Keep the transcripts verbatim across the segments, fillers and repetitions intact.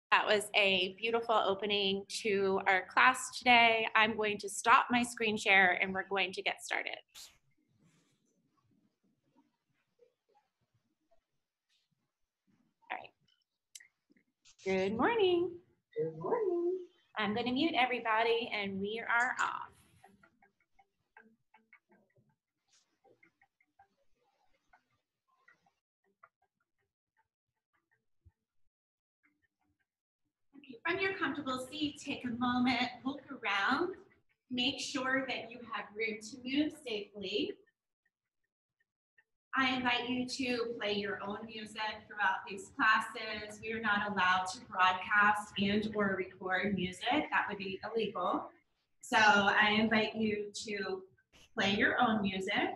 That was a beautiful opening to our class today. I'm going to stop my screen share and we're going to get started. All right. Good morning. Good morning. I'm going to mute everybody and we are off. From your comfortable seat, take a moment, look around, make sure that you have room to move safely. I invite you to play your own music throughout these classes. We are not allowed to broadcast and or record music. That would be illegal. So I invite you to play your own music.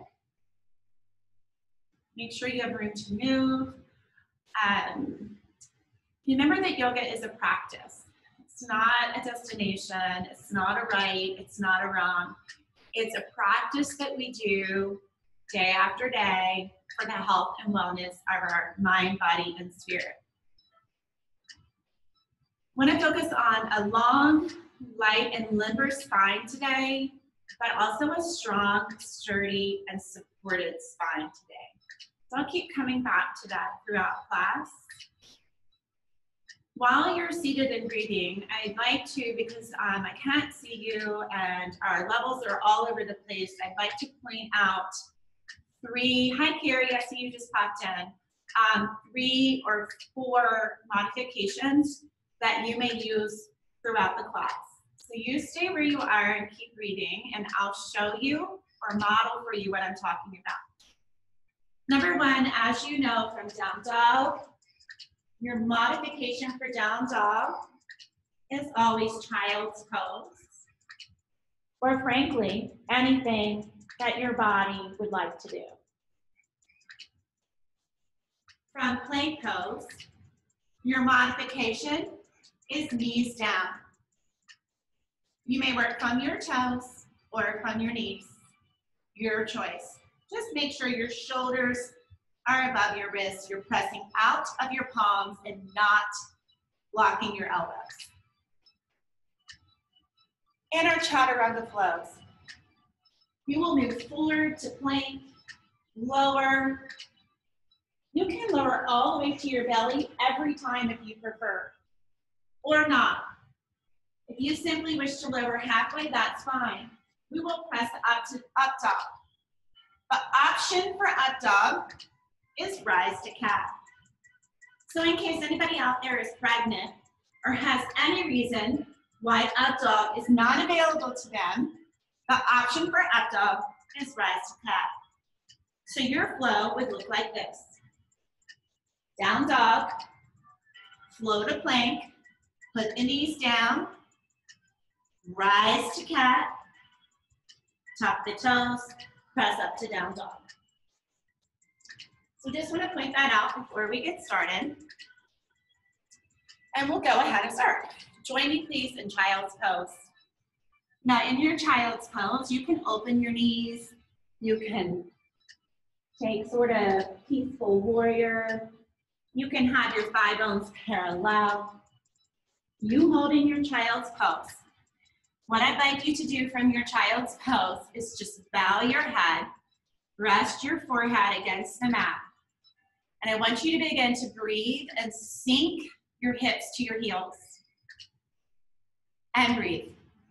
Make sure you have room to move. Um, remember that yoga is a practice. It's not a destination, it's not a right, it's not a wrong. It's a practice that we do day after day for the health and wellness of our mind, body, and spirit. I want to focus on a long, light, and limber spine today, but also a strong, sturdy, and supported spine today. So I'll keep coming back to that throughout class. While you're seated and breathing, I'd like to, because um, I can't see you and our levels are all over the place, I'd like to point out three, hi Carrie, I see you just popped in, um, three or four modifications that you may use throughout the class. So you stay where you are and keep breathing, and I'll show you or model for you what I'm talking about. Number one, as you know from down dog, your modification for down dog is always child's pose, or frankly, anything that your body would like to do. From plank pose, your modification is knees down. You may work from your toes or from your knees, your choice. Just make sure your shoulders are above your wrists. You're pressing out of your palms and not locking your elbows. Inner chaturanga flows. You will move forward to plank, lower. You can lower all the way to your belly every time if you prefer, or not. If you simply wish to lower halfway, that's fine. We will press up to up dog. The option for up dog is rise to cat. So in case anybody out there is pregnant or has any reason why up dog is not available to them, the option for up dog is rise to cat. So your flow would look like this. Down dog, flow to plank, put the knees down, rise to cat, tuck the toes, press up to down dog. So just want to point that out before we get started. And we'll go ahead and start. Join me please in child's pose. Now in your child's pose, you can open your knees. You can take sort of peaceful warrior. You can have your thigh bones parallel. You hold in your child's pose. What I'd like you to do from your child's pose is just bow your head, rest your forehead against the mat. And I want you to begin to breathe and sink your hips to your heels. And breathe.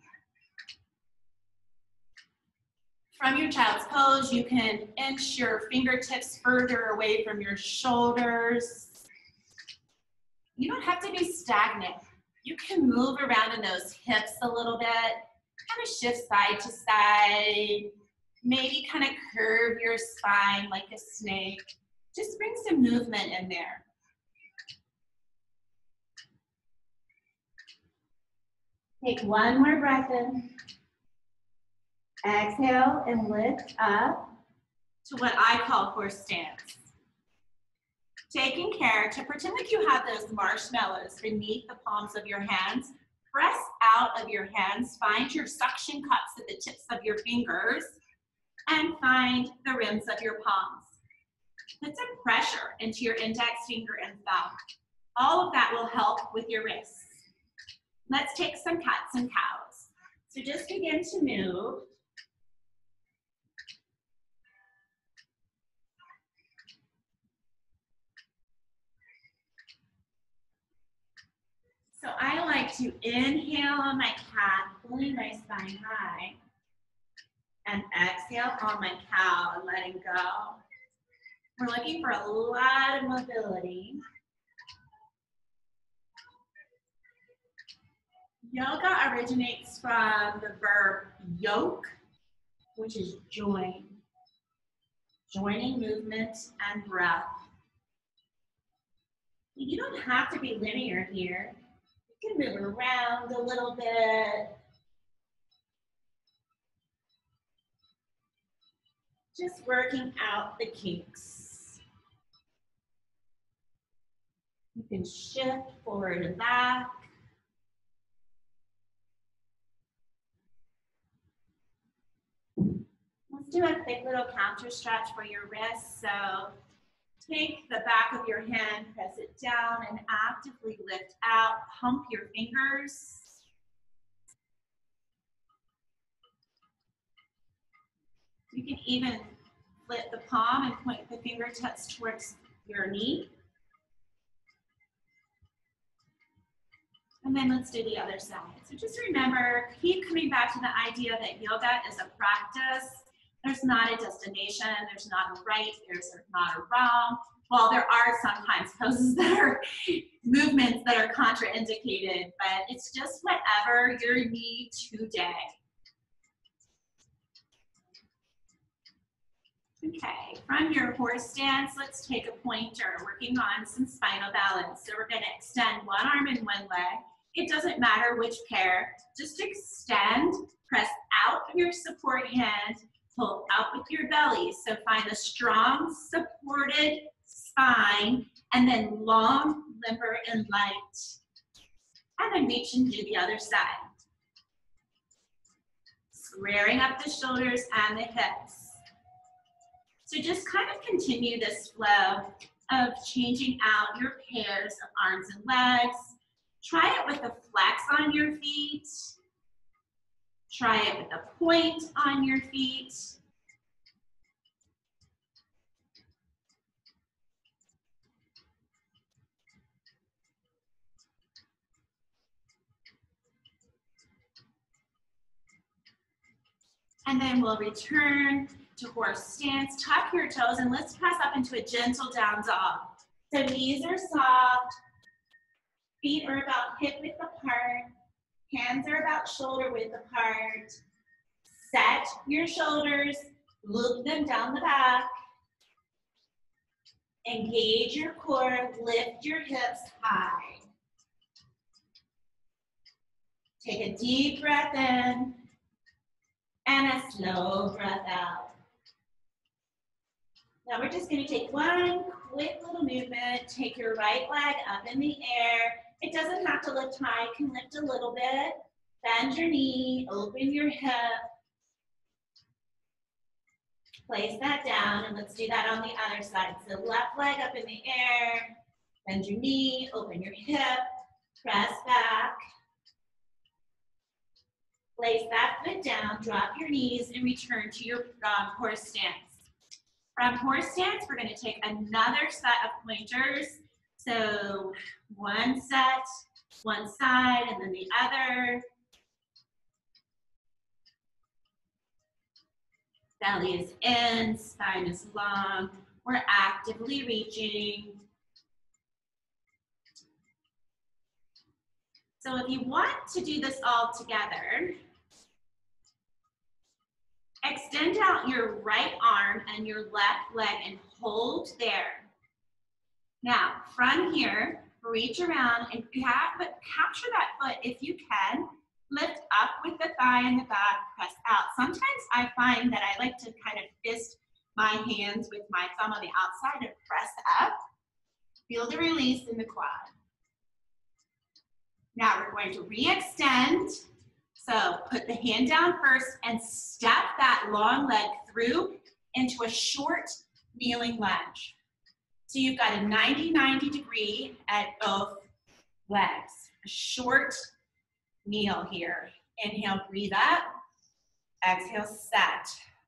From your child's pose, you can inch your fingertips further away from your shoulders. You don't have to be stagnant. You can move around in those hips a little bit, kind of shift side to side, maybe kind of curve your spine like a snake. Just bring some movement in there. Take one more breath in. Exhale and lift up to what I call horse stance. Taking care to pretend like you have those marshmallows beneath the palms of your hands. Press out of your hands, find your suction cups at the tips of your fingers, and find the rims of your palms. Put some pressure into your index finger and thumb. All of that will help with your wrists. Let's take some cats and cows. So just begin to move. So I like to inhale on my cat, pulling my spine high, and exhale on my cow and letting go. We're looking for a lot of mobility. Yoga originates from the verb yoke, which is join. Joining movement and breath. You don't have to be linear here. You can move around a little bit. Just working out the kinks. You can shift forward and back. Let's do a quick little counter stretch for your wrists. So take the back of your hand, press it down, and actively lift out. Pump your fingers. You can even flip the palm and point the fingertips towards your knee. And then let's do the other side. So just remember, keep coming back to the idea that yoga is a practice. There's not a destination, there's not a right, there's not a wrong. Well, there are sometimes poses that are movements that are contraindicated, but it's just whatever your need today. Okay, from your horse stance, let's take a pointer, working on some spinal balance. So we're gonna extend one arm and one leg. It doesn't matter which pair, just extend, press out your support hand, pull out with your belly. So find a strong, supported spine, and then long, limber, and light. And then reach and do the other side. Squaring up the shoulders and the hips. So just kind of continue this flow of changing out your pairs of arms and legs. Try it with a flex on your feet. Try it with a point on your feet. And then we'll return to horse stance. Tuck your toes and let's press up into a gentle down dog. So knees are soft, feet are about hip width apart, hands are about shoulder width apart. Set your shoulders, loop them down the back. Engage your core, lift your hips high. Take a deep breath in and a slow breath out. Now we're just gonna take one quick little movement. Take your right leg up in the air. It doesn't have to lift high, it can lift a little bit. Bend your knee, open your hip. Place that down, and let's do that on the other side. So left leg up in the air, bend your knee, open your hip, press back. Place that foot down, drop your knees, and return to your um, horse stance. From horse stance, we're gonna take another set of pointers. So one set, one side, and then the other. Belly is in, spine is long. We're actively reaching. So if you want to do this all together, extend out your right arm and your left leg and hold there. Now, from here, reach around and cap capture that foot if you can. Lift up with the thigh in the back, press out. Sometimes I find that I like to kind of fist my hands with my thumb on the outside and press up. Feel the release in the quad. Now we're going to re-extend. So put the hand down first and step that long leg through into a short kneeling lunge. So you've got a ninety ninety degree at both legs. A short kneel here. Inhale, breathe up. Exhale, set.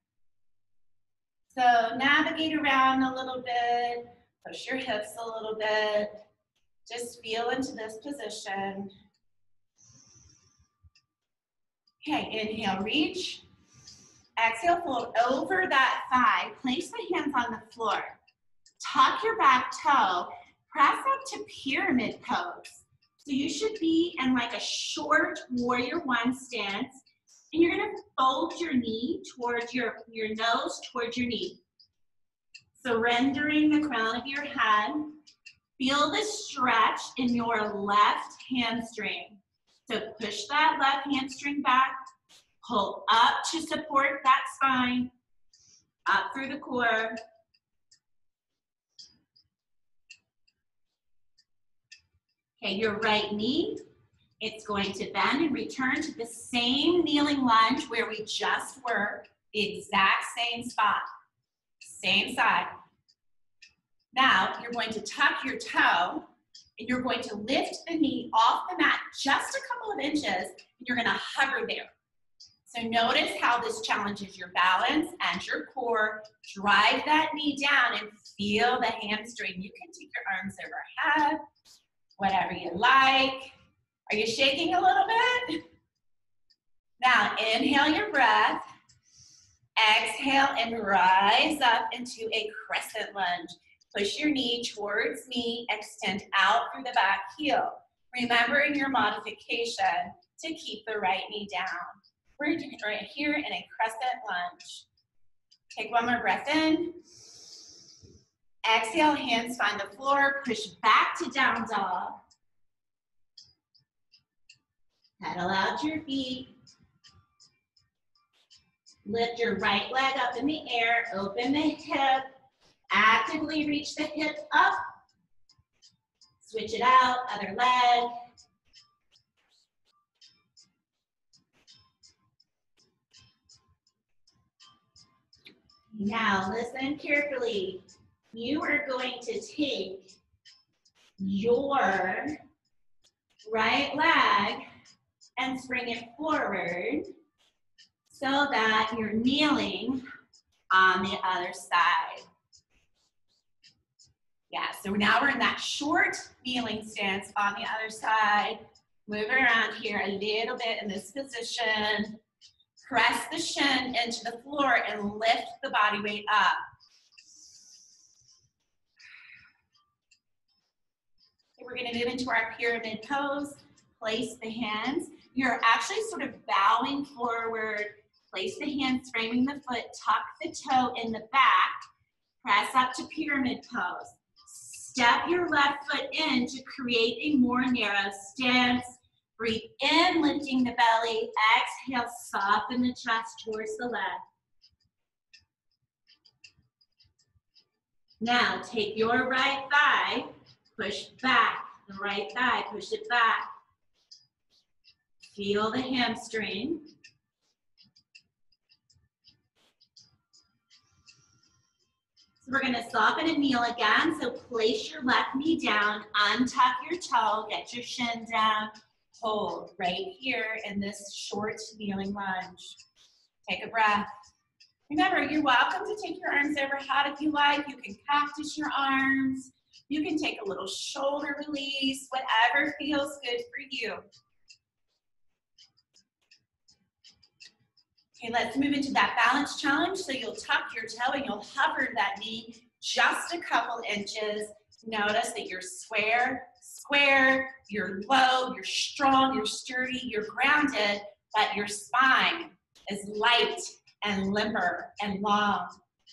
So navigate around a little bit. Push your hips a little bit. Just feel into this position. Okay, inhale, reach. Exhale, fold over that thigh. Place the hands on the floor. Tuck your back toe. Press up to pyramid pose. So you should be in like a short warrior one stance. And you're gonna fold your knee towards your, your nose towards your knee. Surrendering the crown of your head. Feel the stretch in your left hamstring. So push that left hamstring back. Pull up to support that spine. Up through the core. Okay, your right knee, it's going to bend and return to the same kneeling lunge where we just were, the exact same spot, same side. Now, you're going to tuck your toe, and you're going to lift the knee off the mat just a couple of inches, and you're gonna hover there. So notice how this challenges your balance and your core. Drive that knee down and feel the hamstring. You can take your arms overhead, whatever you like. Are you shaking a little bit? Now, inhale your breath. Exhale and rise up into a crescent lunge. Push your knee towards me, extend out through the back heel. Remembering your modification to keep the right knee down. We're doing it right here in a crescent lunge. Take one more breath in. Exhale, hands find the floor, push back to down dog. Pedal out your feet. Lift your right leg up in the air, open the hip. Actively reach the hip up. Switch it out, other leg. Now listen carefully. You are going to take your right leg and spring it forward so that you're kneeling on the other side. Yeah, so now we're in that short kneeling stance on the other side. Move around here a little bit in this position. Press the shin into the floor and lift the body weight up. Okay, we're gonna move into our pyramid pose. Place the hands. You're actually sort of bowing forward. Place the hands framing the foot. Tuck the toe in the back. Press up to pyramid pose. Step your left foot in to create a more narrow stance. Breathe in, lifting the belly. Exhale, soften the chest towards the left. Now, take your right thigh, push back. The right thigh, push it back. Feel the hamstring. So we're gonna soften and kneel again. So place your left knee down, untuck your toe, get your shin down, hold right here in this short kneeling lunge. Take a breath. Remember, you're welcome to take your arms overhead if you like. You can cactus your arms. You can take a little shoulder release, whatever feels good for you. Okay, let's move into that balance challenge. So you'll tuck your toe and you'll hover that knee just a couple inches. Notice that you're square, square, you're low, you're strong, you're sturdy, you're grounded, but your spine is light and limber and long.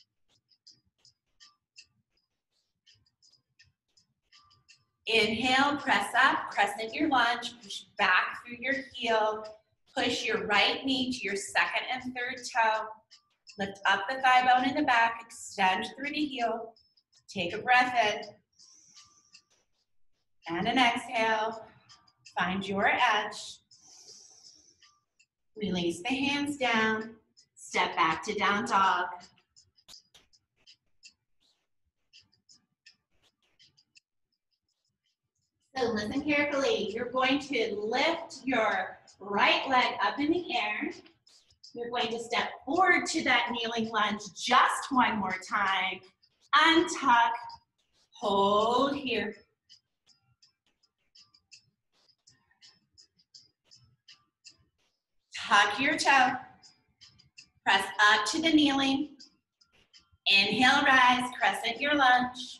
Inhale, press up, crescent your lunge, push back through your heel. Push your right knee to your second and third toe. Lift up the thigh bone in the back, extend through the heel. Take a breath in. And an exhale. Find your edge. Release the hands down. Step back to down dog. So listen carefully. You're going to lift your right leg up in the air. You're going to step forward to that kneeling lunge just one more time. Untuck, hold here. Tuck your toe. Press up to the kneeling. Inhale, rise, crescent your lunge.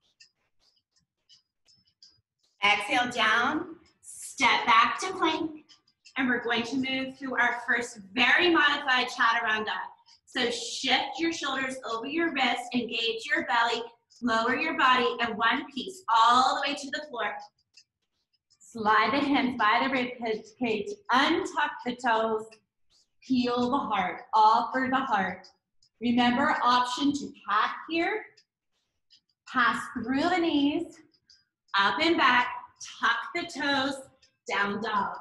Exhale down, step back to plank, and we're going to move through our first very modified chaturanga. So shift your shoulders over your wrist, engage your belly, lower your body in one piece, all the way to the floor. Slide the hands by the rib cage, untuck the toes, peel the heart, offer the heart. Remember, option to cat here, pass through the knees, up and back, tuck the toes, down dog.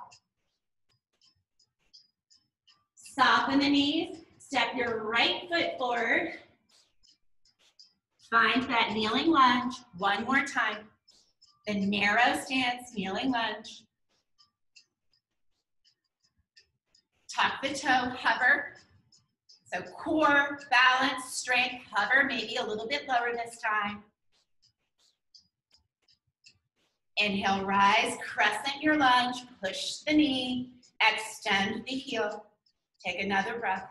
Soften the knees, step your right foot forward. Find that kneeling lunge one more time. The narrow stance, kneeling lunge. Tuck the toe, hover. So core, balance, strength, hover, maybe a little bit lower this time. Inhale, rise, crescent your lunge, push the knee, extend the heel. Take another breath.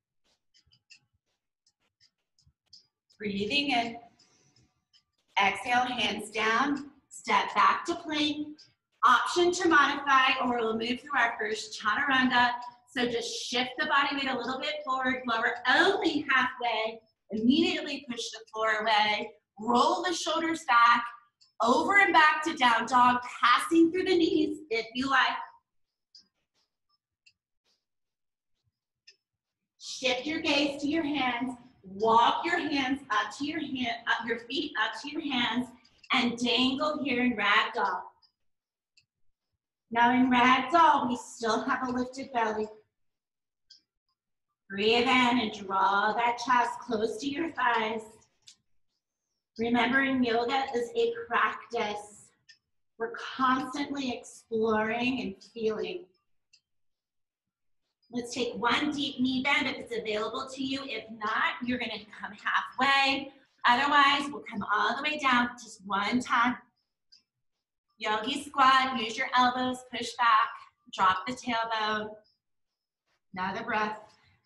Breathing in. Exhale, hands down, step back to plank. Option to modify, or we'll move through our first chaturanga. So just shift the body weight a little bit forward, lower only halfway, immediately push the floor away, roll the shoulders back, over and back to down dog, passing through the knees if you like. Shift your gaze to your hands, walk your hands up to your hand, up your feet up to your hands, and dangle here in ragdoll. Now in ragdoll, we still have a lifted belly. Breathe in and draw that chest close to your thighs. Remembering yoga is a practice. We're constantly exploring and feeling. Let's take one deep knee bend if it's available to you. If not, you're gonna come halfway. Otherwise, we'll come all the way down just one time. Yogi squat, use your elbows, push back, drop the tailbone. Another breath.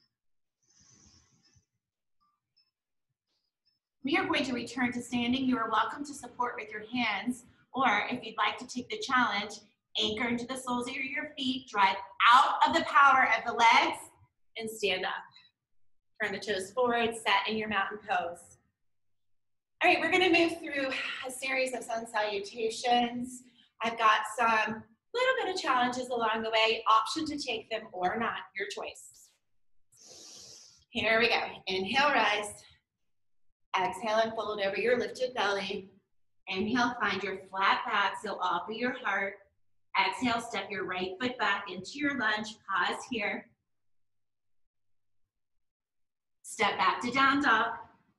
We are going to return to standing. You are welcome to support with your hands, or if you'd like to take the challenge, anchor into the soles of your feet, drive out of the power of the legs, and stand up. Turn the toes forward, set in your mountain pose. All right, we're gonna move through a series of sun salutations. I've got some little bit of challenges along the way, option to take them or not, your choice. Here we go, inhale, rise. Exhale and fold over your lifted belly. Inhale, find your flat back, so offer your heart. Exhale, step your right foot back into your lunge. Pause here. Step back to down dog.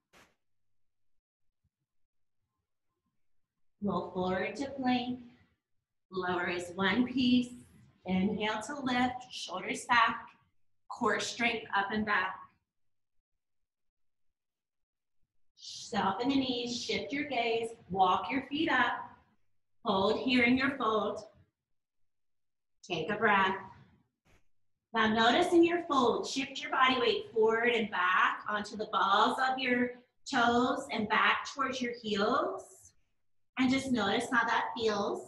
Roll forward to plank. Lower is one piece. Inhale to lift, shoulders back. Core strength up and back. Soften the knees, shift your gaze, walk your feet up. Hold here in your fold. Take a breath. Now notice in your fold, shift your body weight forward and back onto the balls of your toes and back towards your heels. And just notice how that feels.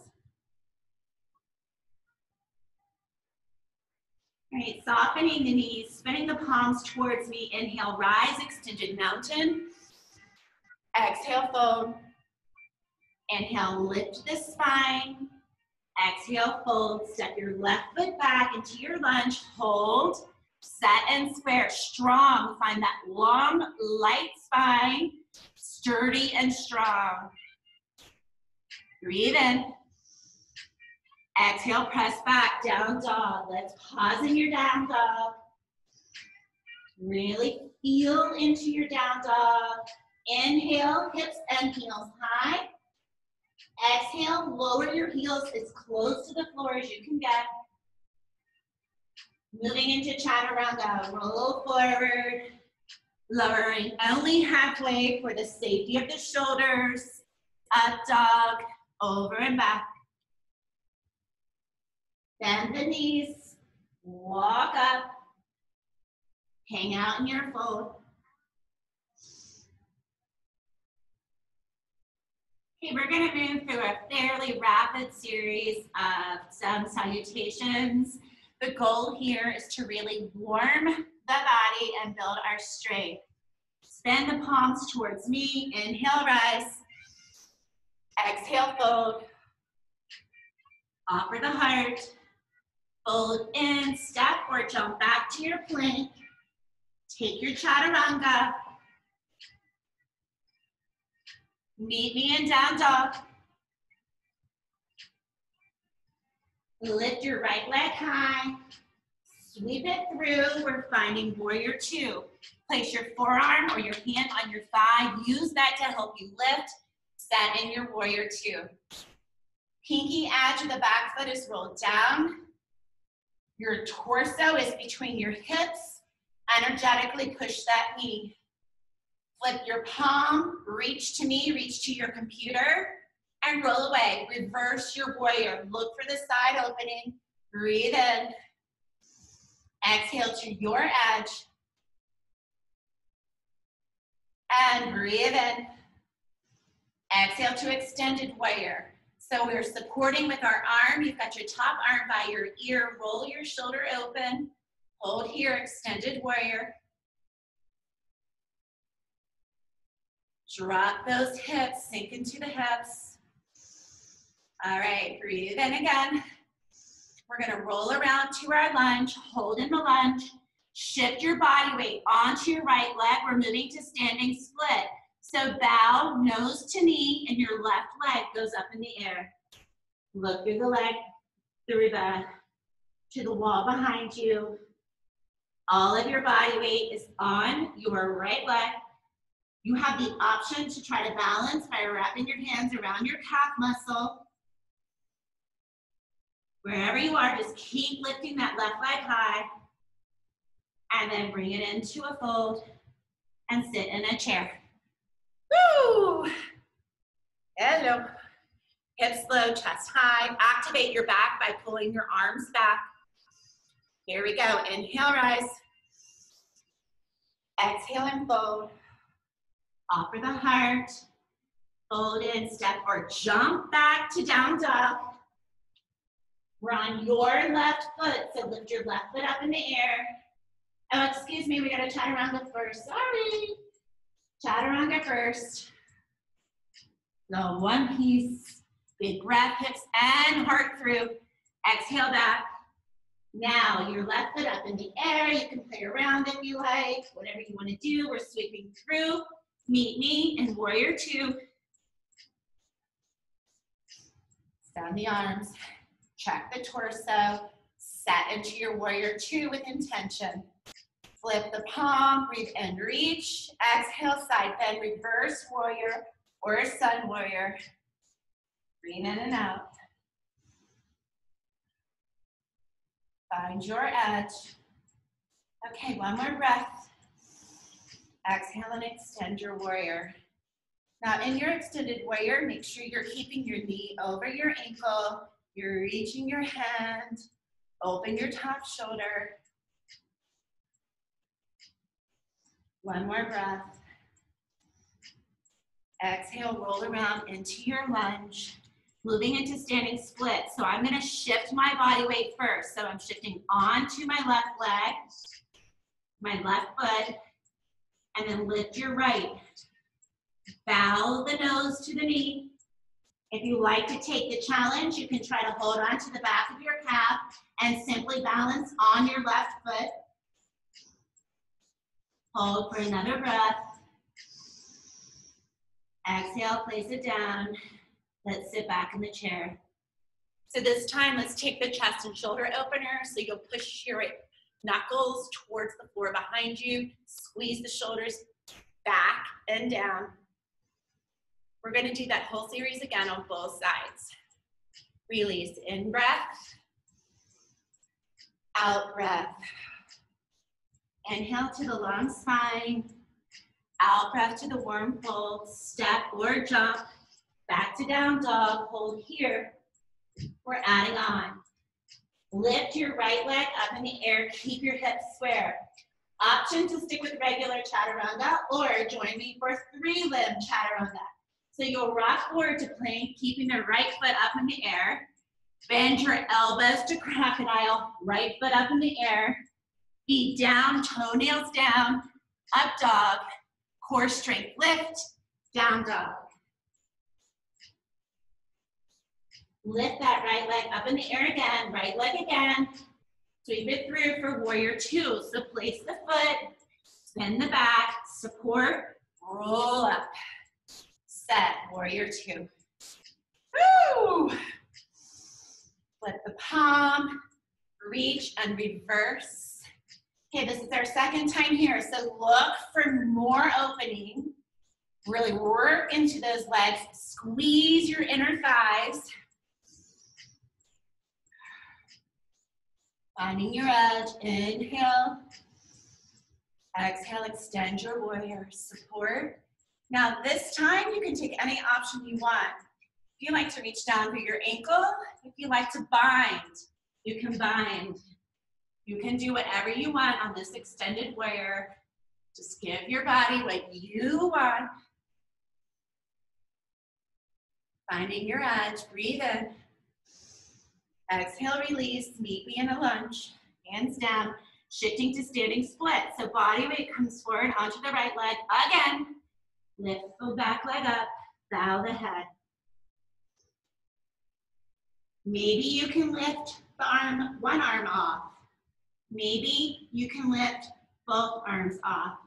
All right, softening the knees, spinning the palms towards me. Inhale, rise, extended mountain. Exhale, fold. Inhale, lift the spine. Exhale, fold. Step your left foot back into your lunge. Hold, set and square. Strong. Find that long, light spine. Sturdy and strong. Breathe in. Exhale, press back, down dog. Let's pause in your down dog. Really feel into your down dog. Inhale, hips and heels high. Exhale, lower your heels as close to the floor as you can get. Moving into chaturanga, roll forward, lowering only halfway for the safety of the shoulders, up dog, over and back. Bend the knees, walk up, hang out in your fold. Okay, we're gonna move through a fairly rapid series of some salutations. The goal here is to really warm the body and build our strength. Extend the palms towards me, inhale, rise. Exhale, fold. Offer the heart. Fold in, step or jump back to your plank. Take your chaturanga. Meet me in down dog. Lift your right leg high. Sweep it through. We're finding warrior two. Place your forearm or your hand on your thigh. Use that to help you lift. Set in your warrior two. Pinky edge of the back foot is rolled down. Your torso is between your hips. Energetically push that knee. Flip your palm, reach to me, reach to your computer, and roll away. Reverse your warrior. Look for the side opening. Breathe in. Exhale to your edge. And breathe in. Exhale to extended warrior. So we're supporting with our arm. You've got your top arm by your ear. Roll your shoulder open. Hold here, extended warrior. Drop those hips, sink into the hips. All right, breathe in again. We're gonna roll around to our lunge, hold in the lunge, shift your body weight onto your right leg. We're moving to standing split. So bow, nose to knee, and your left leg goes up in the air. Look through the leg, through the, to the wall behind you. All of your body weight is on your right leg. You have the option to try to balance by wrapping your hands around your calf muscle. Wherever you are, just keep lifting that left leg high and then bring it into a fold and sit in a chair. Woo! Hello. Hips low, chest high. Activate your back by pulling your arms back. Here we go. Inhale, rise. Exhale and fold. Offer the heart. Fold in, step or jump back to down dog. We're on your left foot, so lift your left foot up in the air. Oh, excuse me, we gotta chaturanga first. Sorry. Chaturanga first. So one piece, big breath, hips and heart through. Exhale back. Now your left foot up in the air. You can play around if you like, whatever you wanna do. We're sweeping through. Meet me in warrior two. Extend the arms. Check the torso, set into your warrior two with intention. Flip the palm, breathe in, reach. Exhale, side bend, reverse warrior or sun warrior. Breathe in and out. Find your edge. Okay, one more breath. Exhale and extend your warrior. Now in your extended warrior, make sure you're keeping your knee over your ankle. You're reaching your hand, open your top shoulder. One more breath. Exhale, roll around into your lunge, moving into standing split. So I'm gonna shift my body weight first. So I'm shifting onto my left leg, my left foot, and then lift your right. Bow the nose to the knee. If you like to take the challenge, you can try to hold on to the back of your calf and simply balance on your left foot. Hold for another breath. Exhale, place it down. Let's sit back in the chair. So this time, let's take the chest and shoulder opener. So you'll push your knuckles towards the floor behind you. Squeeze the shoulders back and down. We're gonna do that whole series again on both sides. Release, in breath, out breath. Inhale to the long spine, out breath to the warm fold, step or jump, back to down dog, hold here. We're adding on. Lift your right leg up in the air, keep your hips square. Option to stick with regular chaturanga or join me for three limb chaturanga. So you'll rock forward to plank, keeping the right foot up in the air. Bend your elbows to crocodile, right foot up in the air. Feet down, toenails down, up dog, core strength lift, down dog. Lift that right leg up in the air again, right leg again. Sweep it through for warrior two. So place the foot, spin the back, support, roll up. Set, warrior two. Woo! Flip the palm, reach and reverse. Okay, this is our second time here, so look for more opening. Really work into those legs, squeeze your inner thighs. Finding your edge, inhale. Exhale, extend your warrior, support. Now this time you can take any option you want. If you like to reach down for your ankle, if you like to bind, you can bind. You can do whatever you want on this extended warrior. Just give your body what you want. Finding your edge, breathe in. Exhale, release, meet me in a lunge. Hands down, shifting to standing split. So body weight comes forward onto the right leg. Again, lift the back leg up, bow the head. Maybe you can lift the arm, one arm off. Maybe you can lift both arms off.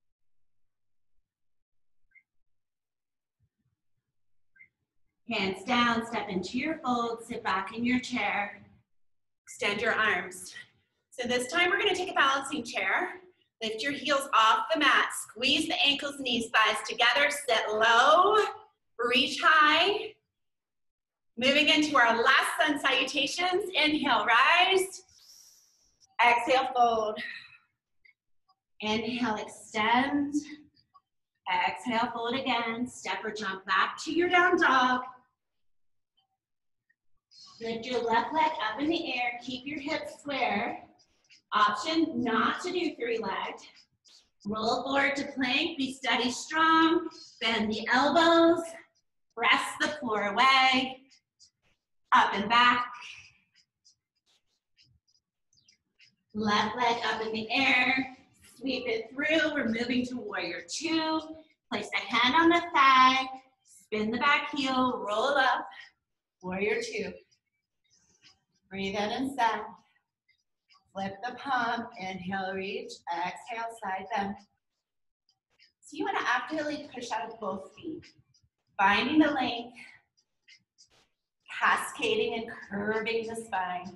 Hands down, step into your fold, sit back in your chair. Extend your arms. So this time we're gonna take a balancing chair. Lift your heels off the mat. Squeeze the ankles, knees, thighs together. Sit low, reach high. Moving into our last sun salutations. Inhale, rise. Exhale, fold. Inhale, extend. Exhale, fold again. Step or jump back to your down dog. Lift your left leg up in the air. Keep your hips square. Option not to do three-legged. Roll forward to plank. Be steady, strong. Bend the elbows. Press the floor away. Up and back. Left leg up in the air. Sweep it through. We're moving to warrior two. Place a hand on the thigh. Spin the back heel. Roll up. Warrior two. Breathe in and set. Flip the palm. Inhale, reach. Exhale, side bend. So you want to actively push out of both feet. Finding the length. Cascading and curving the spine.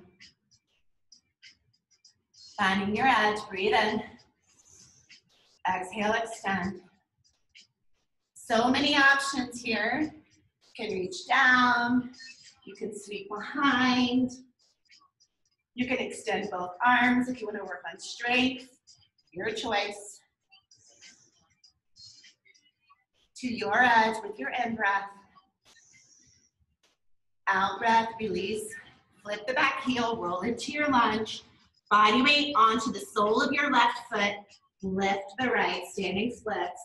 Finding your edge. Breathe in. Exhale, extend. So many options here. You can reach down. You can sweep behind. You can extend both arms if you want to work on strength. Your choice. To your edge with your in-breath. Out breath, release. Flip the back heel, roll into your lunge. Body weight onto the sole of your left foot. Lift the right, standing splits.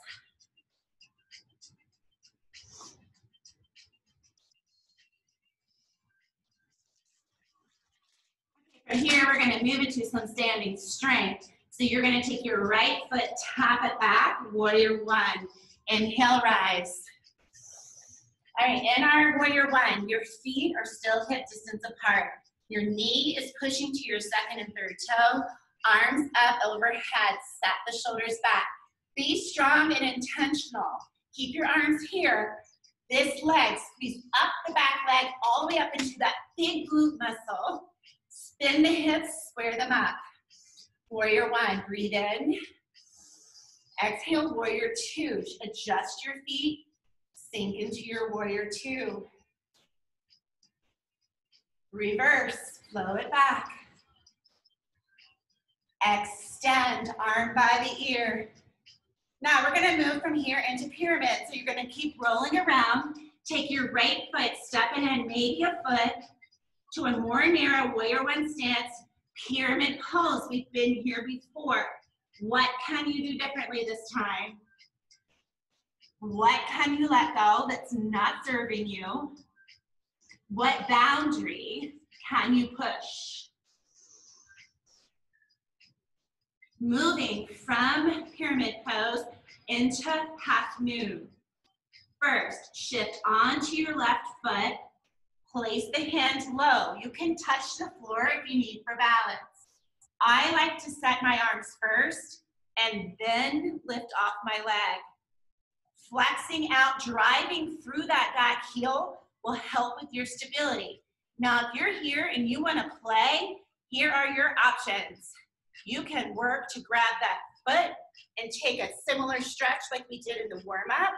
From here, we're going to move into some standing strength. So you're going to take your right foot, tap it back, warrior one. Inhale, rise. All right, in our warrior one, your feet are still hip distance apart. Your knee is pushing to your second and third toe. Arms up overhead, set the shoulders back. Be strong and intentional. Keep your arms here. This leg, squeeze up the back leg all the way up into that big glute muscle. Spin the hips, square them up. Warrior one, breathe in. Exhale, warrior two. Adjust your feet, Sink into your warrior two. Reverse, flow it back. Extend, arm by the ear. Now we're gonna move from here into pyramid. So you're gonna keep rolling around. Take your right foot, step ahead maybe a foot to a more narrow warrior one stance, pyramid pose. We've been here before. What can you do differently this time? What can you let go that's not serving you? What boundary can you push? Moving from pyramid pose into half moon. First, shift onto your left foot. Place the hand low. You can touch the floor if you need for balance. I like to set my arms first and then lift off my leg. Flexing out, driving through that back heel will help with your stability. Now, if you're here and you want to play, here are your options. You can work to grab that foot and take a similar stretch like we did in the warm-up.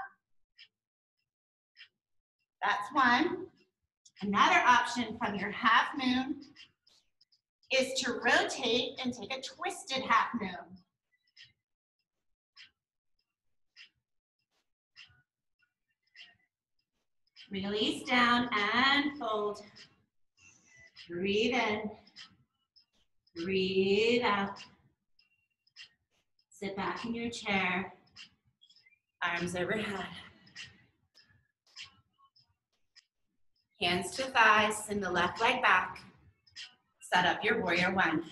That's one. Another option from your half moon is to rotate and take a twisted half moon. Release down and fold. Breathe in. Breathe out. Sit back in your chair. Arms overhead. Hands to thighs, send the left leg back. Set up your warrior one.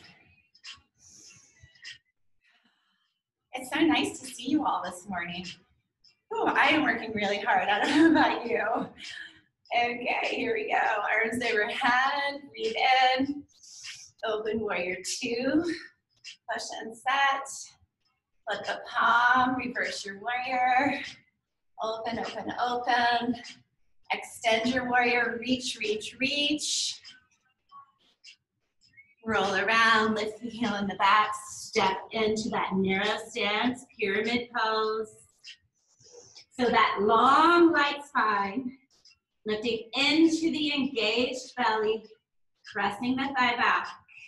It's so nice to see you all this morning. Oh, I am working really hard. I don't know about you. Okay, here we go. Arms overhead, breathe in. Open warrior two. Push and set. Let the palm, reverse your warrior. Open, open, open. Extend your warrior, reach, reach, reach. Roll around, lift the heel in the back, step into that narrow stance, pyramid pose. So that long light spine, lifting into the engaged belly, pressing the thigh back.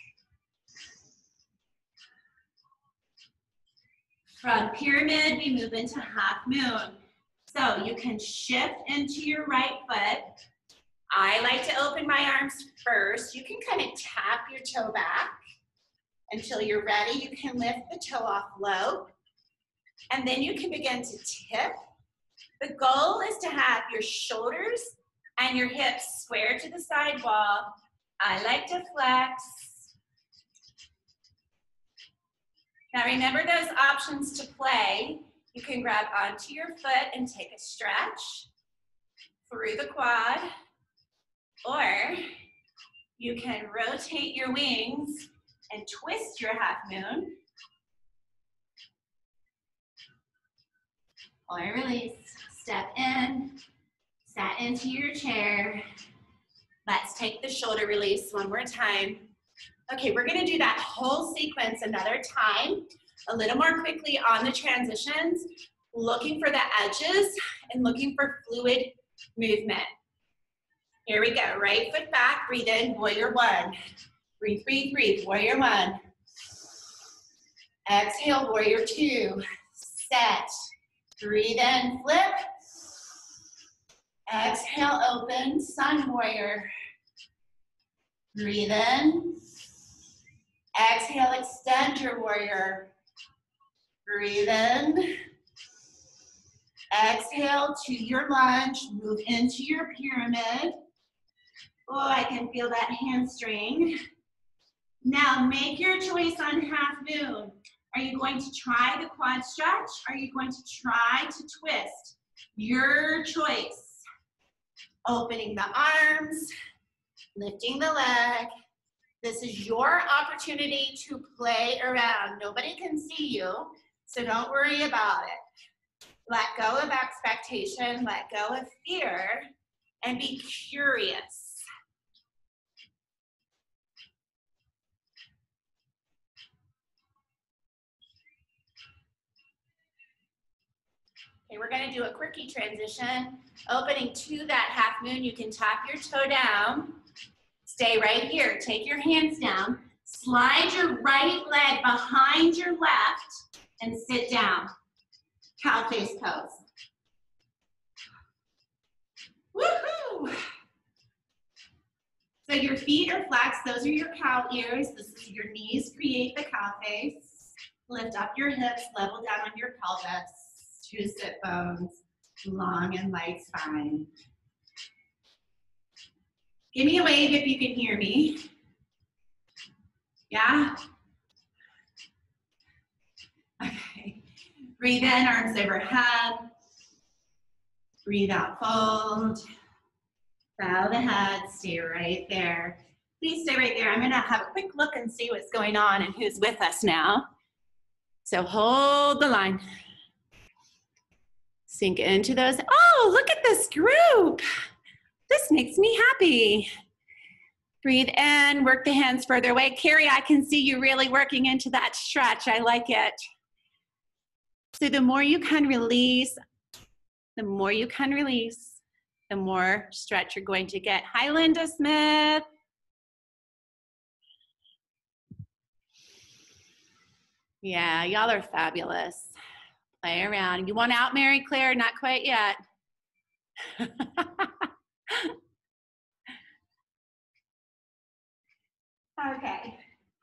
From pyramid, we move into half moon. So you can shift into your right foot. I like to open my arms first. You can kind of tap your toe back until you're ready. You can lift the toe off low, and then you can begin to tip. The goal is to have your shoulders and your hips square to the side wall. I like to flex. Now remember those options to play. You can grab onto your foot and take a stretch through the quad, or you can rotate your wings and twist your half moon, or release. Step in, sat into your chair. Let's take the shoulder release one more time. Okay, we're gonna do that whole sequence another time, a little more quickly on the transitions, looking for the edges and looking for fluid movement. Here we go, right foot back, breathe in, warrior one. Breathe, breathe, breathe, warrior one. Exhale, warrior two. Set, breathe in, flip. Exhale, open, sun warrior. Breathe in. Exhale, extend your warrior. Breathe in. Exhale to your lunge, move into your pyramid. Oh, I can feel that hamstring. Now make your choice on half moon. Are you going to try the quad stretch? Are you going to try to twist? Your choice. Opening the arms, lifting the leg. This is your opportunity to play around. Nobody can see you, so don't worry about it. Let go of expectation, let go of fear, and be curious. Okay, we're gonna do a quirky transition. Opening to that half moon, you can tap your toe down. Stay right here, take your hands down. Slide your right leg behind your left and sit down. Cow face pose. Woohoo! So your feet are flexed, those are your cow ears. This is your knees create the cow face. Lift up your hips, level down on your pelvis. Two sit bones, long and light spine. Give me a wave if you can hear me. Yeah? Okay. Breathe in, arms overhead. Breathe out, fold. Bow the head, stay right there. Please stay right there. I'm gonna have a quick look and see what's going on and who's with us now. So hold the line. Sink into those. Oh, look at this group. This makes me happy. Breathe in, work the hands further away. Carrie, I can see you really working into that stretch. I like it. So the more you can release, the more you can release, the more stretch you're going to get. Hi, Linda Smith. Yeah, y'all are fabulous. Play around. You want out, Mary Claire? Not quite yet. Okay.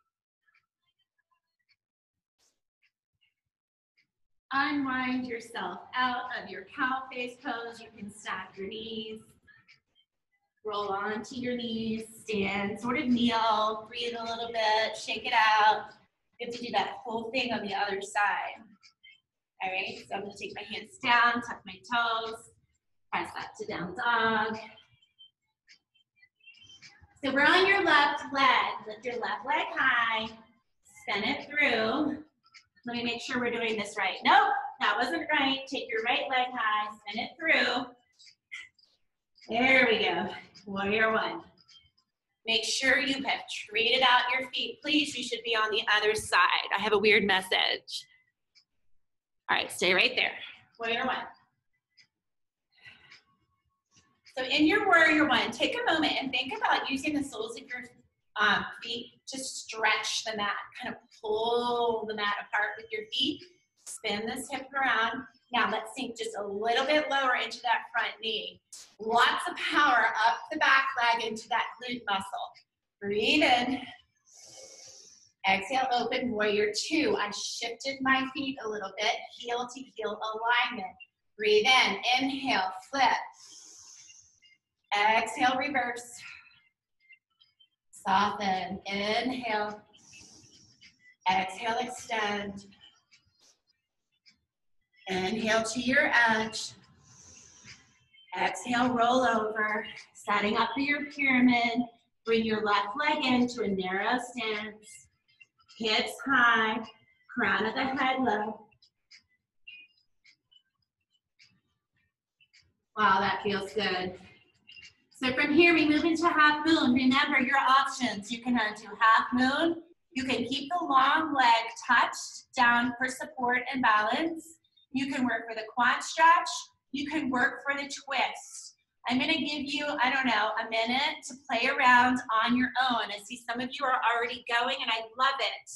Unwind yourself out of your cow face pose. You can stack your knees. Roll onto your knees. Stand, sort of kneel. Breathe a little bit. Shake it out. You have to do that whole thing on the other side. All right, so I'm going to take my hands down, tuck my toes, press that to down dog. So we're on your left leg. Lift your left leg high, spin it through. Let me make sure we're doing this right. Nope, that wasn't right. Take your right leg high, spin it through. There we go, warrior one. Make sure you have treated out your feet. Please, you should be on the other side. I have a weird message. All right, stay right there. Warrior one. So in your warrior one, take a moment and think about using the soles of your um, feet to stretch the mat. Kind of pull the mat apart with your feet. Spin this hip around. Now let's sink just a little bit lower into that front knee. Lots of power up the back leg into that glute muscle. Breathe in. Exhale, open, warrior two. I shifted my feet a little bit, heel to heel alignment. Breathe in, inhale, flip. Exhale, reverse. Soften, inhale. Exhale, extend. Inhale to your edge. Exhale, roll over. Setting up for your pyramid. Bring your left leg into a narrow stance. Hips high, crown of the head low. Wow, that feels good. So from here, we move into half moon. Remember your options. You can do half moon. You can keep the long leg touched down for support and balance. You can work for the quad stretch. You can work for the twist. I'm gonna give you, I don't know, a minute to play around on your own. I see some of you are already going and I love it.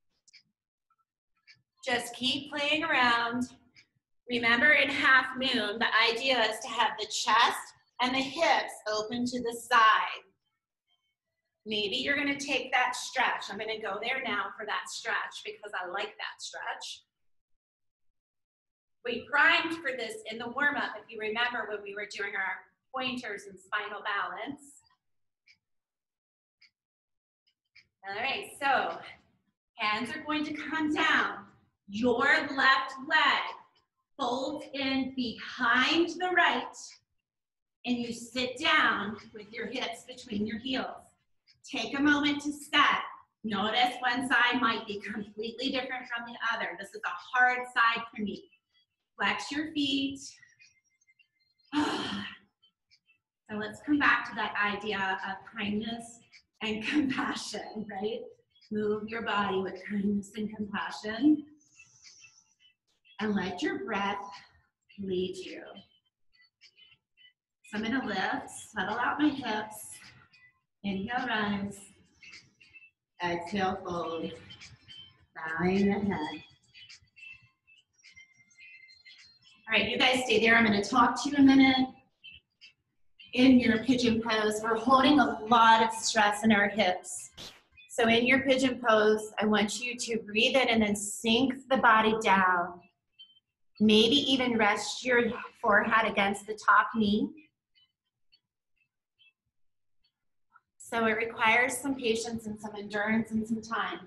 Just keep playing around. Remember in half moon, the idea is to have the chest and the hips open to the side. Maybe you're gonna take that stretch. I'm gonna go there now for that stretch because I like that stretch. We primed for this in the warm-up, if you remember when we were doing our pointers and spinal balance. All right, so hands are going to come down. Your left leg folds in behind the right, and you sit down with your hips between your heels. Take a moment to set. Notice one side might be completely different from the other. This is a hard side for me. Flex your feet. So let's come back to that idea of kindness and compassion, right? Move your body with kindness and compassion. And let your breath lead you. So I'm gonna lift, settle out my hips. Inhale, rise. Exhale, fold. Bowing the head. All right, you guys stay there. I'm gonna talk to you a minute. In your pigeon pose, we're holding a lot of stress in our hips. So in your pigeon pose, I want you to breathe in and then sink the body down. Maybe even rest your forehead against the top knee. So it requires some patience and some endurance and some time.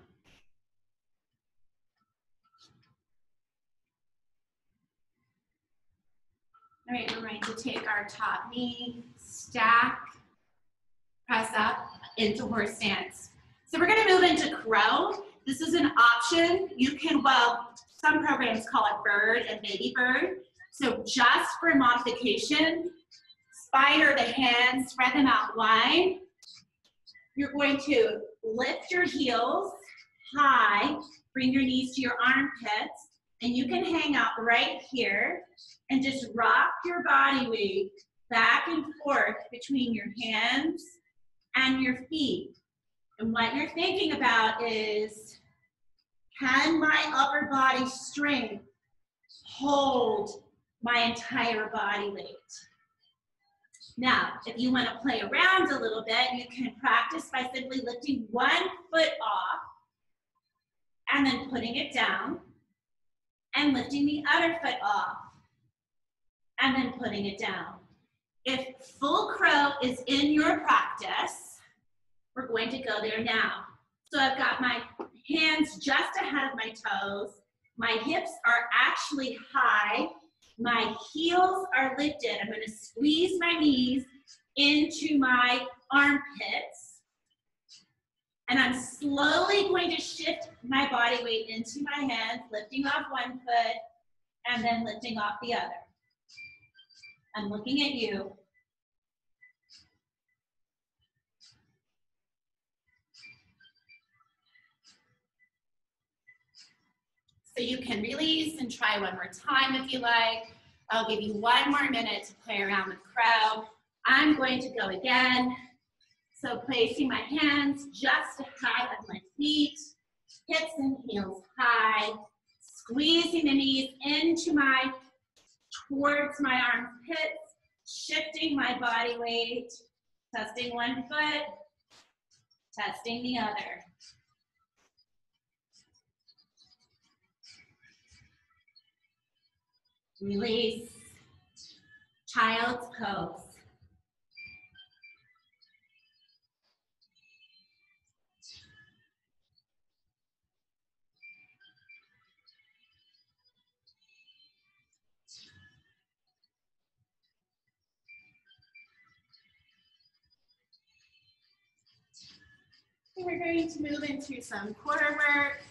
All right, we're going to take our top knee, stack, press up into horse stance. So we're gonna move into crow. This is an option. You can, well, some programs call it bird and baby bird. So just for modification, spider the hands, spread them out wide. You're going to lift your heels high, bring your knees to your armpits, and you can hang out right here and just rock your body weight back and forth between your hands and your feet. And what you're thinking about is, can my upper body strength hold my entire body weight? Now, if you want to play around a little bit, you can practice by simply lifting one foot off and then putting it down and lifting the other foot off and then putting it down. If full crow is in your practice, we're going to go there now. So I've got my hands just ahead of my toes. My hips are actually high. My heels are lifted. I'm going to squeeze my knees into my armpits. And I'm slowly going to shift my body weight into my hands, lifting off one foot and then lifting off the other. I'm looking at you. So you can release and try one more time if you like. I'll give you one more minute to play around with crow. I'm going to go again. So placing my hands just ahead of my feet, hips and heels high, squeezing the knees into my, towards my armpits, shifting my body weight, testing one foot, testing the other. Release, child's pose. And we're going to move into some quarter work.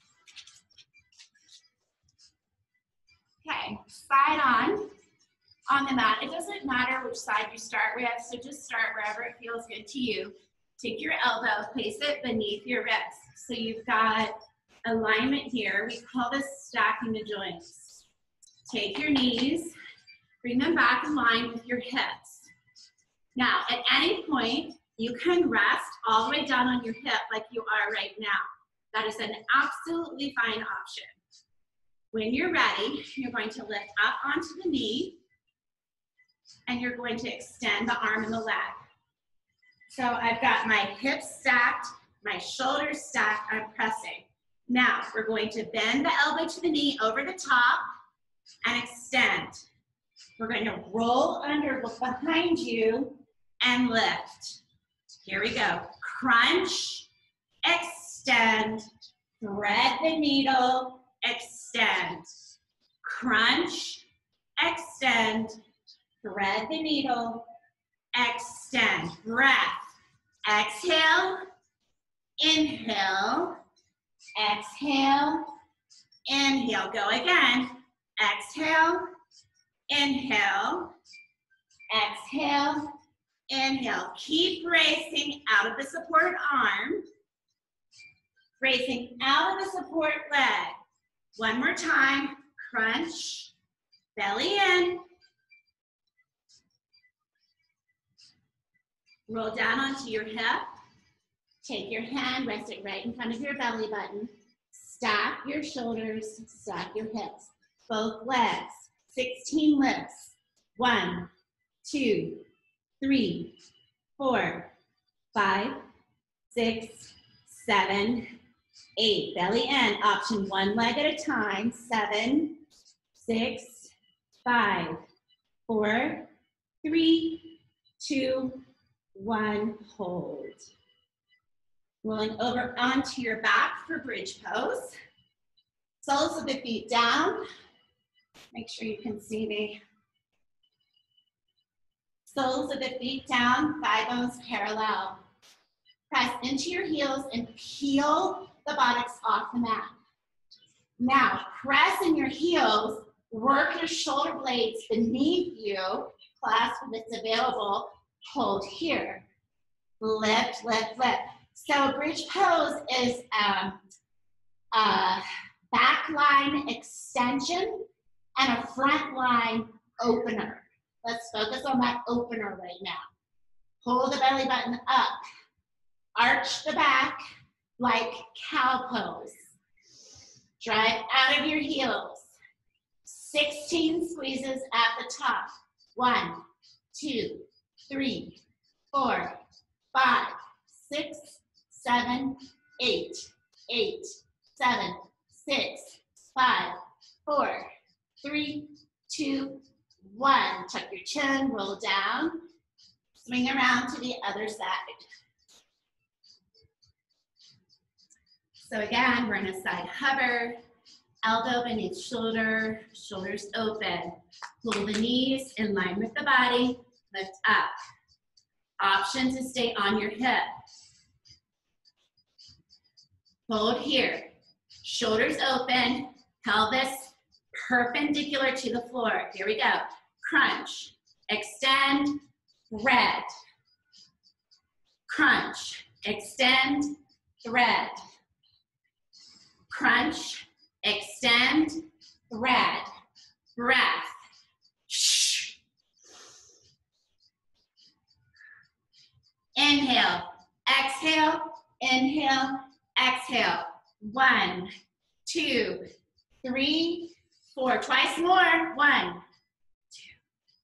Okay, side on, on the mat. It doesn't matter which side you start with, so just start wherever it feels good to you. Take your elbow, place it beneath your wrist. So you've got alignment here. We call this stacking the joints. Take your knees, bring them back in line with your hips. Now, at any point, you can rest all the way down on your hip like you are right now. That is an absolutely fine option. When you're ready, you're going to lift up onto the knee, and you're going to extend the arm and the leg. So I've got my hips stacked, my shoulders stacked, I'm pressing. Now, we're going to bend the elbow to the knee over the top and extend. We're going to roll under, look behind you, and lift. Here we go. Crunch, extend, thread the needle, extend. Crunch, extend, thread the needle, extend. Breath. Exhale, inhale, exhale, inhale. Go again. Exhale, inhale, exhale, inhale. Keep bracing out of the support arm, bracing out of the support leg. One more time. Crunch, Belly in. Roll down onto your hip. Take your hand, rest it right in front of your belly button. Stack your shoulders, stack your hips. Both legs, sixteen lifts. One, two, three, four, five, six, seven, eight. Belly in, option one leg at a time. Seven, six, five, four, three, two, one, hold. Rolling over onto your back for bridge pose. Soles of the feet down. Make sure you can see me. Soles of the feet down, thigh bones parallel. Press into your heels and peel the buttocks off the mat. Now, press in your heels, work your shoulder blades beneath you, clasp if it's available, hold here. Lift, lift, lift. So bridge pose is um, a back line extension and a front line opener. Let's focus on that opener right now. Hold the belly button up. Arch the back like cow pose. Drive out of your heels. sixteen squeezes at the top. One, two, three, four, five, six, seven, eight, eight, seven, six, five, four, three, two, one. Tuck your chin, roll down, swing around to the other side. So again, we're in a side hover, elbow beneath shoulder, shoulders open. Pull the knees in line with the body, lift up. Option to stay on your hip. Hold here. Shoulders open, pelvis perpendicular to the floor. Here we go. Crunch, extend, thread. Crunch, extend, thread. Crunch, extend, thread. Breath. Shh. Inhale, exhale, inhale, exhale. One, two, three, four. Twice more. One, two,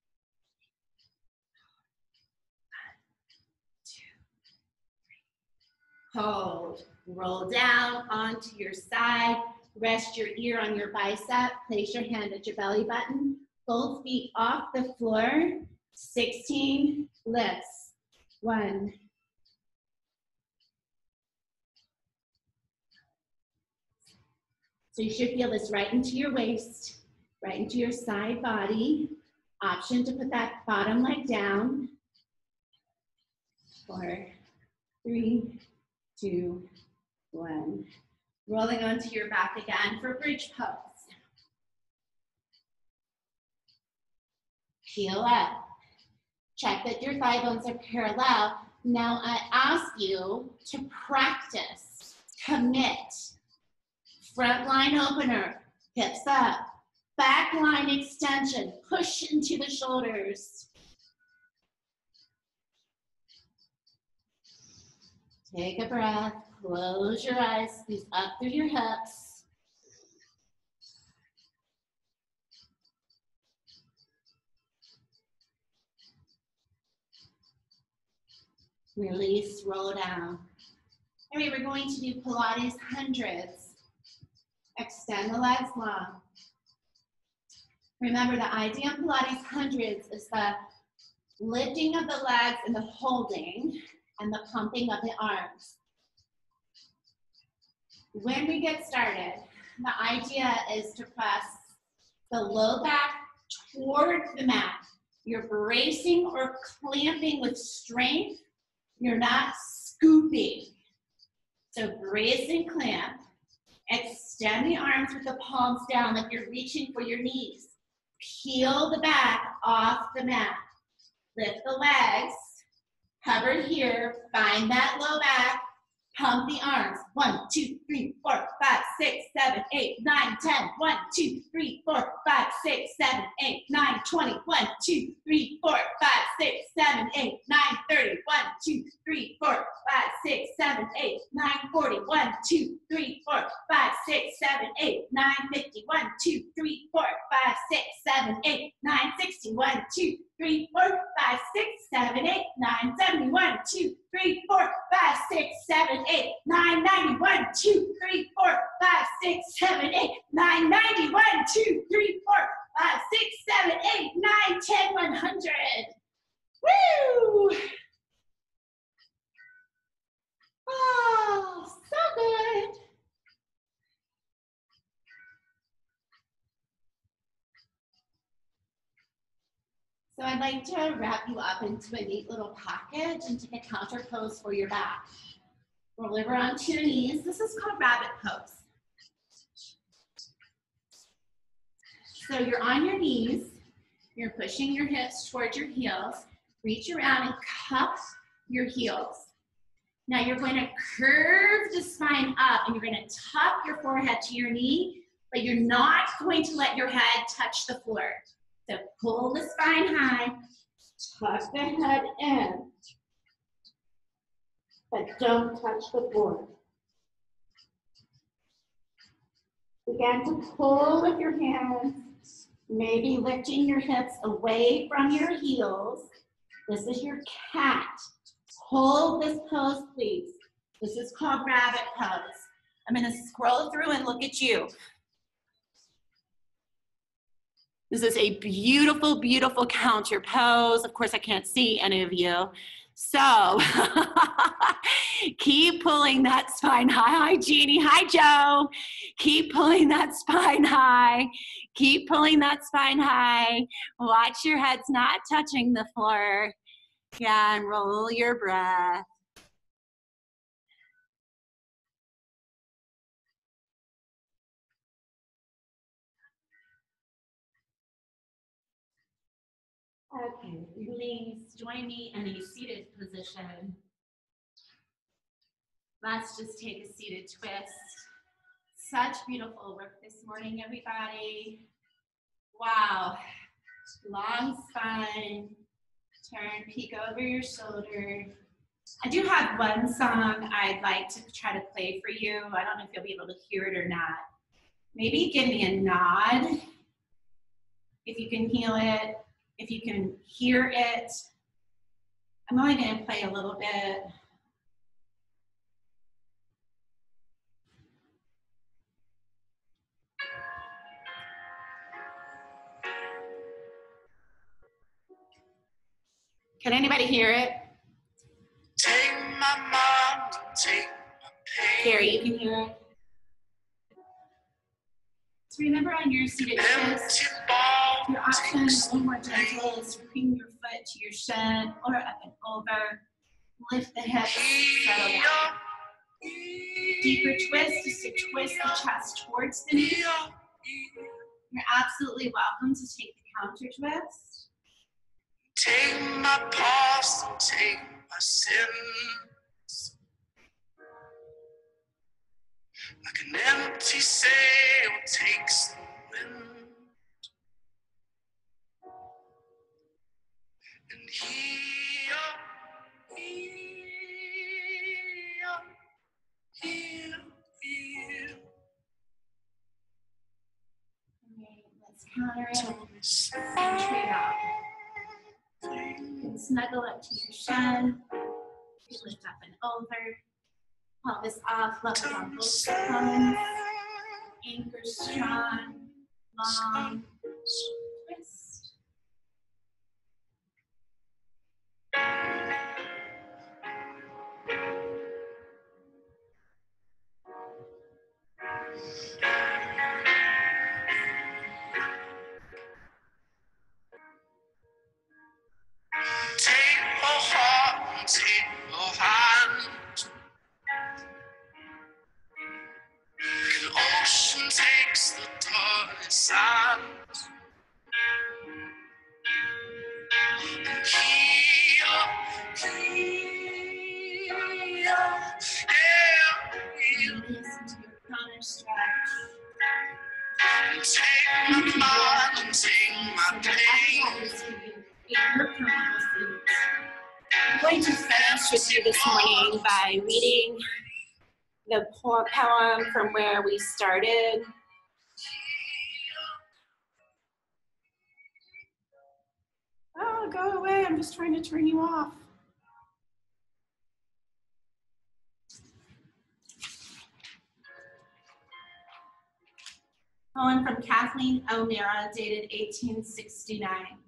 one, two, three. Hold. Roll down onto your side. Rest your ear on your bicep. Place your hand at your belly button. Both feet off the floor. sixteen lifts. One. So you should feel this right into your waist, right into your side body. Option to put that bottom leg down. Four, three, two, one. Rolling onto your back again for bridge pose. Peel up. Check that your thigh bones are parallel. Now I ask you to practice, commit. Front line opener, hips up. Back line extension, push into the shoulders. Take a breath, close your eyes, squeeze up through your hips. Release, roll down. All right, we're going to do Pilates hundreds. Extend the legs long. Remember, the idea of Pilates hundreds is the lifting of the legs and the holding and the pumping of the arms. When we get started, the idea is to press the low back toward the mat. You're bracing or clamping with strength. You're not scooping. So brace and clamp. Extend the arms with the palms down like you're reaching for your knees. Peel the back off the mat. Lift the legs. Hover here. Find that low back. Pump the arms. One, two, three, four, five, six, seven, eight, nine, ten. One, two, three, four, five, six, seven, eight, nine, twenty. One, two, three, four, five, six, seven, eight, nine, thirty. One, two, three, four, five, six, seven, eight, nine, forty. One, two, three, four, five, six, seven, eight, nine, fifty. One, two, three, four, five, six, seven, eight, nine, sixty. One, two, three, four, five, six, seven, eight, nine, seventy. One, two, three, four, five, six, seven, eight, nine, ninety. One, two, three, four, five, six, seven, eight, nine, ninety. One, two, three, four, five, six, seven, eight, nine, ten, one hundred. Woo! Oh, so good. So I'd like to wrap you up into a neat little package and take a counter pose for your back. Roll over onto your knees. This is called rabbit pose. So you're on your knees. You're pushing your hips towards your heels. Reach around and cup your heels. Now you're going to curve the spine up and you're going to tuck your forehead to your knee, but you're not going to let your head touch the floor. So pull the spine high, tuck the head in, but don't touch the floor. Begin to pull with your hands, maybe lifting your hips away from your heels. This is your cat. Hold this pose, please. This is called rabbit pose. I'm going to scroll through and look at you. This is a beautiful, beautiful counter pose. Of course, I can't see any of you. So keep pulling that spine high. Hi, Jeannie. Hi, Joe. Keep pulling that spine high. Keep pulling that spine high. Watch your heads not touching the floor. Yeah, and roll your breath. Okay, please join me in a seated position. Let's just take a seated twist. Such beautiful work this morning, everybody. Wow. Long spine. Turn, peek over your shoulder. I do have one song I'd like to try to play for you. I don't know if you'll be able to hear it or not. Maybe give me a nod if you can heal it, if you can hear it. I'm only going to play a little bit. Can anybody hear it? Take my mind, take my pain. Gary, you can hear it? So remember on your seated twist, your option is a little more gentle is bring your foot to your shin or up and over. Lift the hips, settle down. Deeper twist is to twist the chest towards the knee. You're absolutely welcome to take the counter twist. Take my past and take my sins. Like an empty sail takes the wind. And heal, heal, heal, heal. Okay, let's counter it and trade off. You can snuggle up to your shin. You lift up and over. Pelvis off, level on both sides. Anchor strong, long, twist. Take my heart and take my hand. An ocean takes the dark sand. And heal, heal, yeah. Take my mind and take my pain. I'm going to finish with you this morning by reading the poem from where we started. Oh, go away. I'm just trying to turn you off. Poem from Kathleen O'Meara, dated eighteen sixty-nine.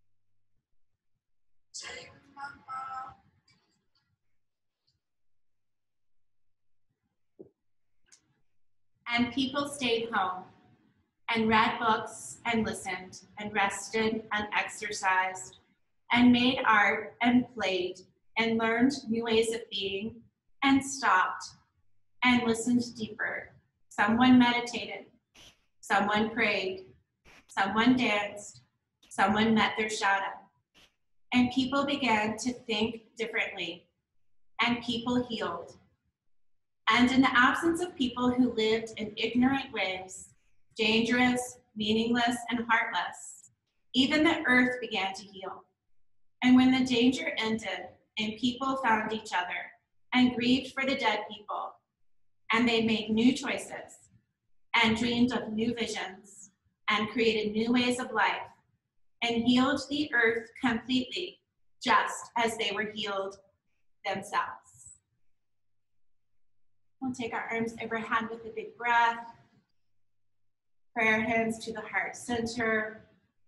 And people stayed home and read books and listened and rested and exercised and made art and played and learned new ways of being and stopped and listened deeper. Someone meditated, someone prayed, someone danced, someone met their shadow. And people began to think differently, and people healed. And in the absence of people who lived in ignorant ways, dangerous, meaningless, and heartless, even the earth began to heal. And when the danger ended, and people found each other, and grieved for the dead people, and they made new choices, and dreamed of new visions, and created new ways of life, and healed the earth completely, just as they were healed themselves. We'll take our arms overhead with a big breath. Prayer hands to the heart center.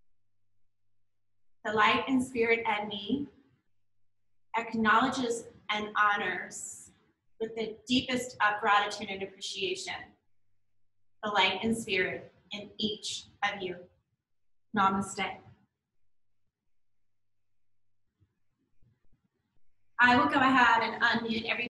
The light and spirit in me acknowledges and honors with the deepest of gratitude and appreciation the light and spirit in each of you. Namaste. I will go ahead and unmute every